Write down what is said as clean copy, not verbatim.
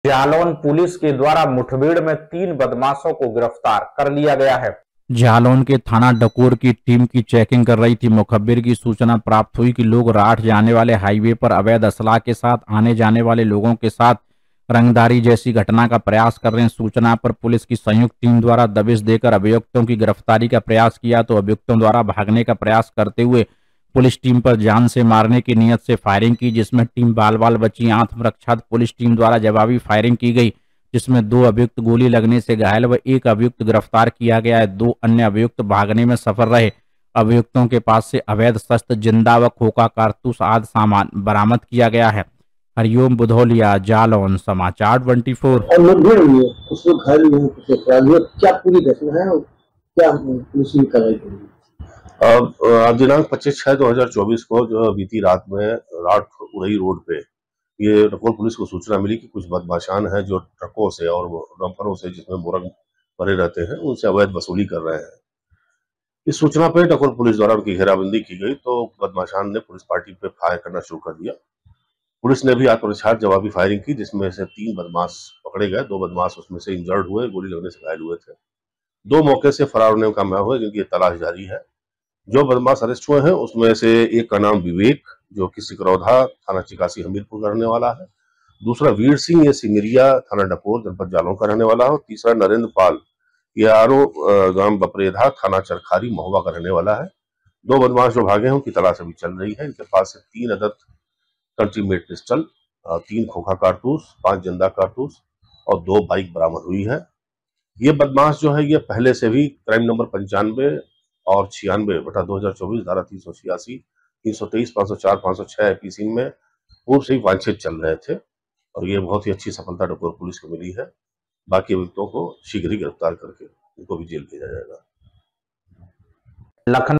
Jalaun police के द्वारा मुठभेड़ में 3 बदमाशों को गिरफ्तार कर लिया गया है। जालौन के थाना डकोर की टीम की चेकिंग कर रही थी। मुखबिर की सूचना प्राप्त हुई कि लोग राठ जाने वाले हाईवे पर अवैध असलाह के साथ आने जाने वाले लोगों के साथ रंगदारी जैसी घटना का प्रयास कर रहे हैं। सूचना पर पुलिस की संयुक्त टीम द्वारा दबिश देकर अभियुक्तों की गिरफ्तारी का प्रयास किया तो अभियुक्तों द्वारा भागने का प्रयास करते हुए पुलिस टीम पर जान से मारने की नीयत से फायरिंग की, जिसमें टीम बाल बाल बची। आत्मरक्षा पुलिस टीम द्वारा जवाबी फायरिंग की गई, जिसमें 2 अभियुक्त गोली लगने से घायल व 1 अभियुक्त गिरफ्तार किया गया है। 2 अन्य अभियुक्त भागने में सफल रहे। अभियुक्तों के पास से अवैध शस्त्र, जिंदा व खोखा कारतूस आदि सामान बरामद किया गया है। हरिओम बुधौलिया, जालौन, समाचार 24। और मुठभेड़ हुई है, कुछ लोग घायल हुए हैं, कुछ लोग फरार हुए। क्या पूरी घटना है और क्या पुलिस ने कार्रवाई की? अब दिनांक 25/6/2024 को जो बीती रात में राठ उड़ई रोड पे ये डकोर पुलिस को सूचना मिली कि कुछ बदमाशान हैं जो ट्रकों से और डंपरों से, जिसमें बोरंग भरे रहते हैं, उनसे अवैध वसूली कर रहे हैं। इस सूचना पे डकोर पुलिस द्वारा उनकी घेराबंदी की गई तो बदमाशान ने पुलिस पार्टी पे फायर करना शुरू कर दिया। पुलिस ने भी आत्मरक्षा जवाबी फायरिंग की, जिसमें से 3 बदमाश पकड़े गए। 2 बदमाश उसमें से इंजर्ड हुए, गोली लगने से घायल हुए थे। 2 मौके से फरार होने में कामयाब हुए, जिनकी तलाश जारी है। जो बदमाश अरेस्ट हुए हैं उसमें से एक का नाम विवेक, जो कि सिकरौधा थाना चिकासी हमीरपुर का रहने वाला है। दूसरा वीर सिंह, ये सिंगरिया थाना डकोर जनपद जालौन का रहने वाला है। और तीसरा नरेंद्र पाल, ये आरो गांव बपरेधा थाना चरखारी महुआ का रहने वाला है। 2 बदमाश जो भागे हैं उनकी तलाश अभी चल रही है। इनके पास से 3 अदद कंट्री मेड पिस्टल, 3 खोखा कारतूस, 5 जिंदा कारतूस और 2 बाइक बरामद हुई है। ये बदमाश जो है ये पहले से भी क्राइम नंबर 95 और 96/2024 धारा 386, 323, 504, 506 आईपीसी में पूर्व से ही वांछित चल रहे थे और ये बहुत ही अच्छी सफलता डकोर पुलिस को मिली है। बाकी अभियुक्तों को शीघ्र ही गिरफ्तार करके उनको भी जेल भेजा जाएगा। लखनऊ